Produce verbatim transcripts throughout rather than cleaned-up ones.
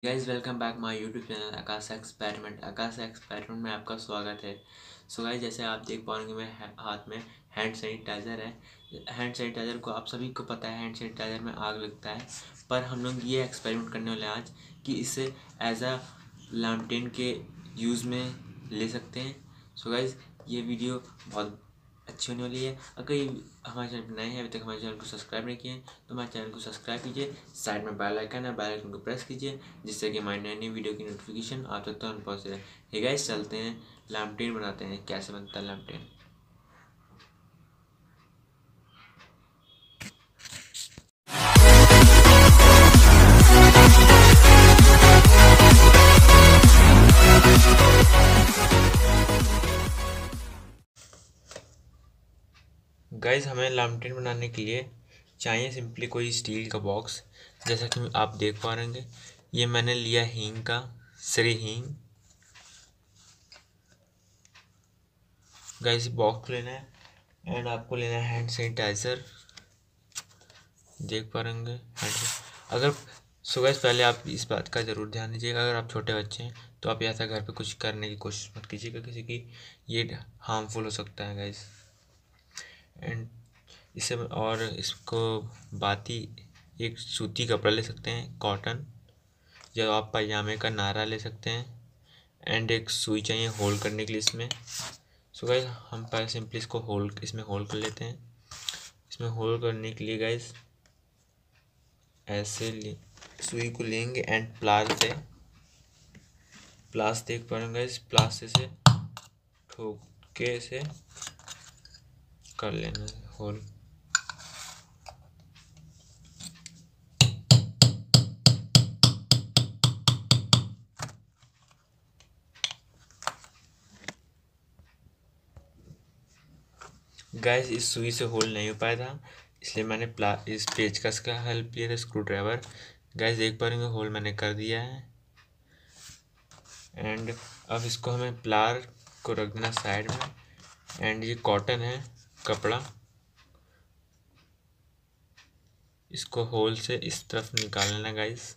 Guys welcome back my YouTube channel Akash experiment. Akash experiment में आपका स्वागत है। सो गाइज जैसे आप देख पाएंगे मेरे हाथ में हैंड सैनिटाइज़र है। हैंड सैनिटाइज़र को आप सभी को पता है हैंड सैनिटाइज़र में आग लगता है, पर हम लोग ये एक्सपेरिमेंट करने वाले हैं आज कि इसे एज अ लैम्पटेन के यूज़ में ले सकते हैं। सो गाइज ये वीडियो बहुत अच्छी होने वाली है। अगर ये हमारे चैनल पर नए हैं, अभी तक हमारे चैनल को सब्सक्राइब नहीं किए हैं तो हमारे चैनल को सब्सक्राइब कीजिए। साइड में बेल आइकन है, बेल आइकन को प्रेस कीजिए जिससे कि हमारी नई नई वीडियो की नोटिफिकेशन आप तक तुरंत पहुँचे। हे गाइस चलते हैं लैम्पटेन बनाते हैं। कैसे बनता है लैम्पटेन? गाइस हमें लैम्पटेन बनाने के लिए चाहिए सिंपली कोई स्टील का बॉक्स। जैसा कि आप देख पा रहे हैं, ये मैंने लिया हींग का, श्री हींग। गाइस बॉक्स लेना है एंड आपको लेना है हैंड सैनिटाइज़र। देख पा रहे होंगे हैंड। अगर सो गाइस पहले आप इस बात का ज़रूर ध्यान दीजिएगा, अगर आप छोटे बच्चे हैं तो आप ऐसा घर पे कुछ करने की कोशिश मत कीजिएगा, किसी की ये हार्मफुल हो सकता है गाइस। एंड इसे और इसको बाती एक सूती कपड़ा ले सकते हैं, कॉटन, या आप पजामे का नारा ले सकते हैं। एंड एक सुई चाहिए होल्ड करने के लिए इसमें। सो गाइस हम पहले सिंपली इसको होल्ड इसमें होल्ड कर लेते हैं। इसमें होल्ड करने के लिए गाइस ऐसे सुई को लेंगे एंड प्लास से प्लास देख पा रहे हैं गाइस, प्लास से से ठोक के से कर लेना है होल्ड। गाइस इस सुई से होल्ड नहीं हो पाया था, इसलिए मैंने प्ला इस पेचकस का हेल्प लिया था, स्क्रू ड्राइवर। गाइस देख पा रहे हैं होल्ड मैंने कर दिया है। एंड अब इसको हमें प्लार को रख देना साइड में। एंड ये कॉटन है कपड़ा, इसको होल से इस तरफ निकाल लेना गाइस।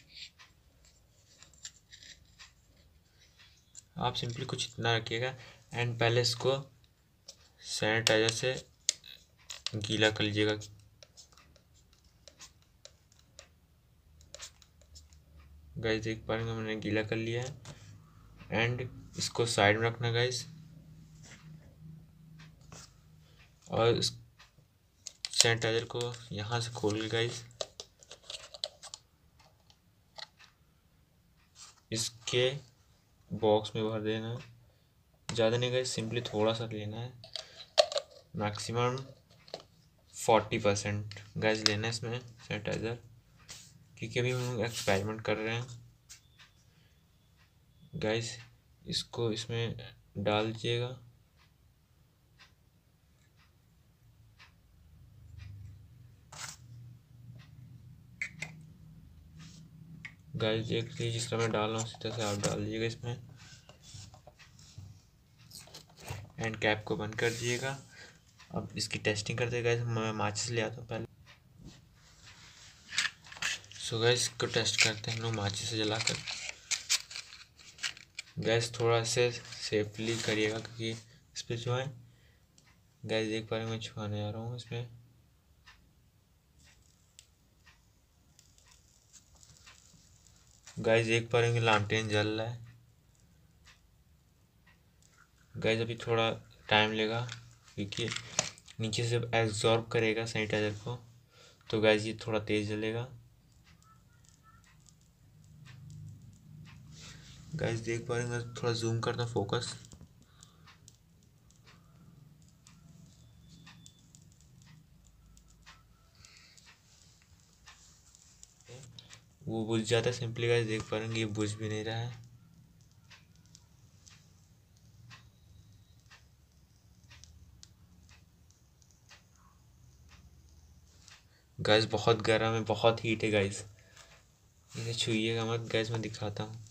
आप सिंपली कुछ इतना रखिएगा एंड पहले इसको सैनिटाइजर से गीला कर लीजिएगा। गाइस देख पा रहे हैं मैंने गीला कर लिया है। एंड इसको साइड में रखना गाइस, और इस सैनिटाइजर को यहाँ से खोल के गाइस इसके बॉक्स में भर देना है। ज़्यादा नहीं गाइस, सिंपली थोड़ा सा लेना है, मैक्सिमम फोर्टी परसेंट गाइस लेना है इसमें सैनिटाइज़र, क्योंकि अभी हम लोग एक्सपेरिमेंट कर रहे हैं। गाइस इसको इसमें डाल दीजिएगा। गाइस देख लीजिए जिस तरह मैं डाल रहा हूँ उसी तरह से आप डाल दीजिएगा इसमें। एंड कैप को बंद कर दीजिएगा। अब इसकी टेस्टिंग करते हैं गाइस। मैं माचिस ले आता हूँ पहले। सो गाइस इसको टेस्ट करते हैं हम लोग माचिस से जलाकर। गैस थोड़ा से सेफली करिएगा, क्योंकि इस पर जो है गैस देख पा रहे हैं मैं छुआने आ रहा हूँ इसमें। गैस देख पा रहे हैं लैम्पटेन जल रहा है। गैस अभी थोड़ा टाइम लेगा, क्योंकि नीचे से एब्जॉर्ब करेगा सैनिटाइजर को, तो गैस ये थोड़ा तेज जलेगा। गैस देख पा रहे हैं, थोड़ा जूम करता हूँ, फोकस। वो बुझ जाता है सिंपली। गैस देख पा रहे हैं ये बुझ भी नहीं रहा है। गैस बहुत गर्म है, बहुत हीट है गैस, इसे छुइएगा मत। गैस मैं दिखाता हूँ।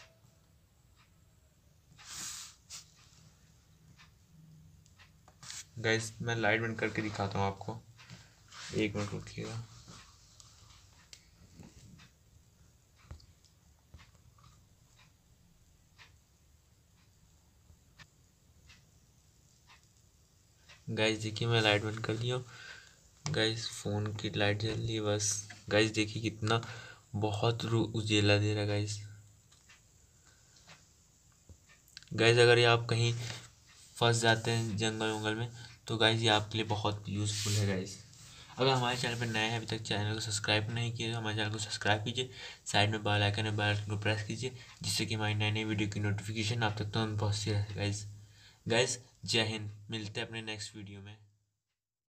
गैस मैं लाइट बंद करके दिखाता हूँ आपको, एक मिनट रुकिएगा। गाइस देखिए मैं लाइट बंद कर दिया हूँ। गाइस फ़ोन की लाइट जल रही है बस। गाइस देखिए कितना बहुत रू उजेला दे रहा है गाइस। गाइस अगर ये आप कहीं फंस जाते हैं जंगल वंगल में तो गाइस ये आपके लिए बहुत यूज़फुल है गाइस। अगर हमारे चैनल पर नए हैं, अभी तक चैनल को सब्सक्राइब नहीं किए तो हमारे चैनल को सब्सक्राइब कीजिए। साइड में बेल आइकन है, बेल आइकन को प्रेस कीजिए जिससे कि हमारी नई नई वीडियो की नोटिफिकेशन आप तक तुरंत पहुँचती रहे गाइस। गाइस जय हिंद, मिलते हैं अपने नेक्स्ट वीडियो में।